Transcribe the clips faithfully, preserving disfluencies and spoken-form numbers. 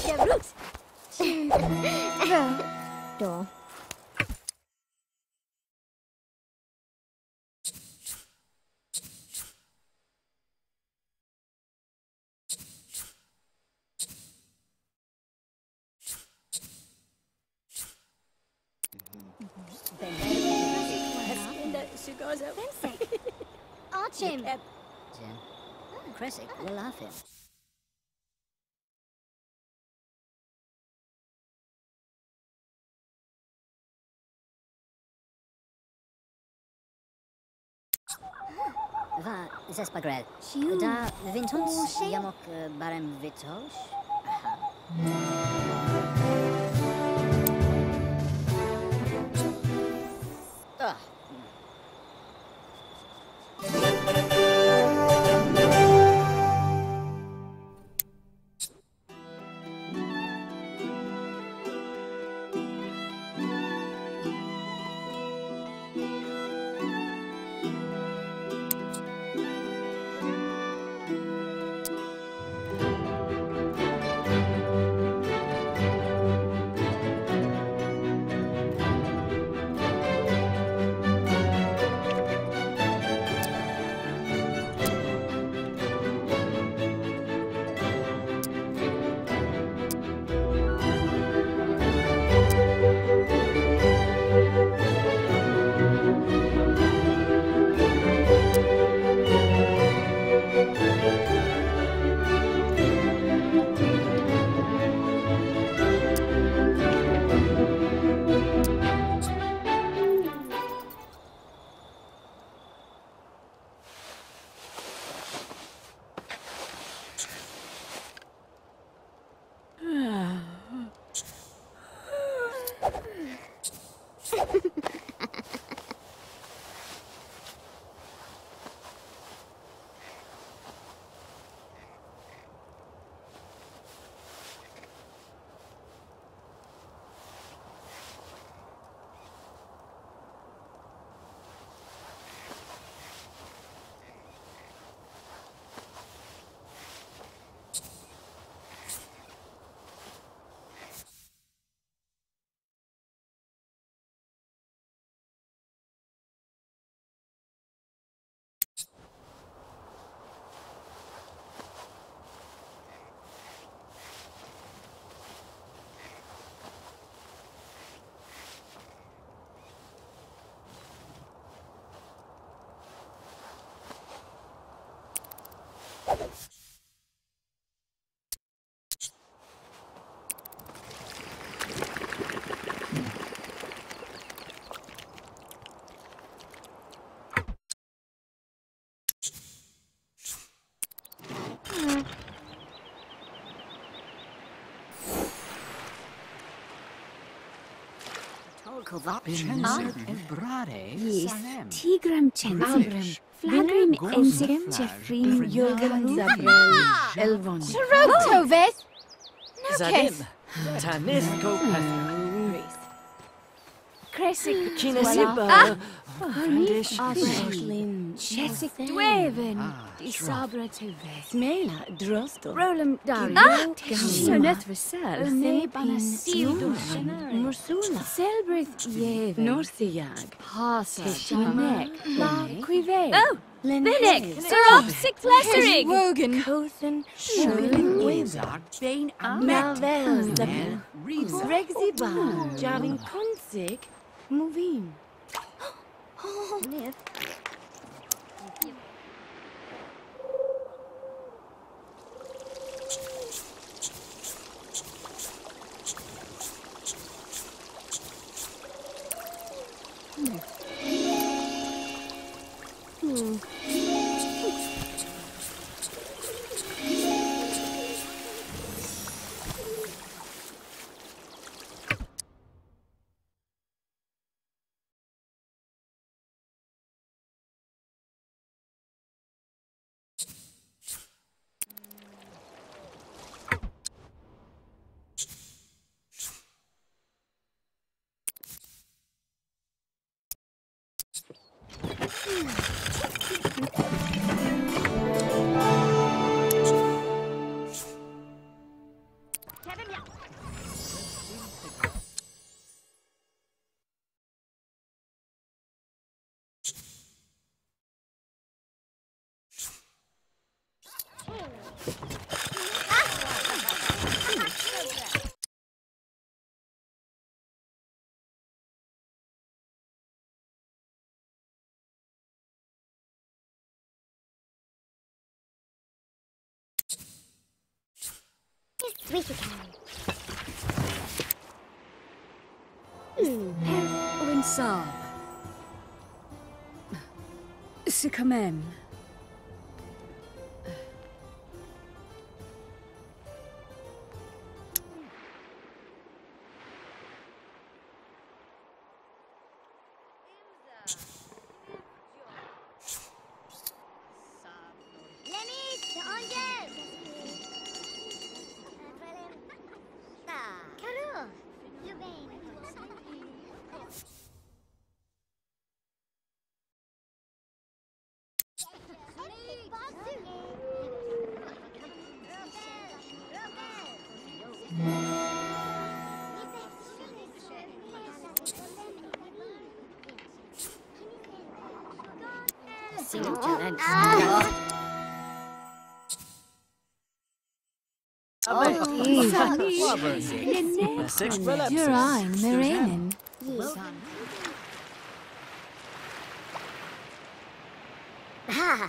Der Brut. Då. Archim. Jim. Cressick will laugh him. Va, zespagrel. Siw. Da vintons Oce. jamok uh, barem vitos. Ah. Vincenzo e brare Yes. salem. Tigram censem. Flagrim ensem Jeffrin Jürgen Zabrel Elvon. Rotovis. Zadim. Tanis Gopeth. Cressic Kinesiba. Frandish. Ashlin Chesic Dweven Disabra Tuve Smela Drosto Rolam Dario Soneth Vesel Nebana Sido Mursula Selbrith Yev Northiag Hasa Shinek La Quive Oh, Vinnick. Sir Opsic Flessering. Wogan Kothan Shirling Wizard Bane Navel Amet. Reza. Rexiba Javin Konsik Movin Winsab. Sikamem. You're on, Miranin. Ha!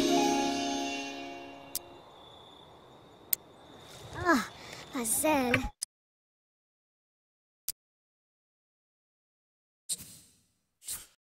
Ah, Hazel.